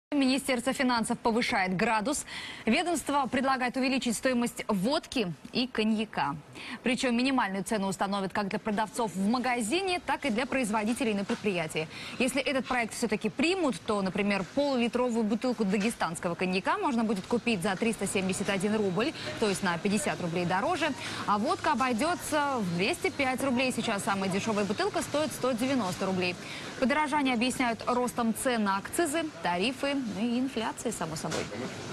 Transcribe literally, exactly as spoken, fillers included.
Министерство финансов повышает градус. Ведомство предлагает увеличить стоимость водки и коньяка. Причем минимальную цену установят как для продавцов в магазине, так и для производителей на предприятии. Если этот проект все-таки примут, то, например, полулитровую бутылку дагестанского коньяка можно будет купить за триста семьдесят один рубль, то есть на пятьдесят рублей дороже. А водка обойдется в двести пять рублей. Сейчас самая дешевая бутылка стоит сто девяносто рублей. Подорожание объясняют ростом цен на акцизы, тарифы, ну и инфляцией, само собой.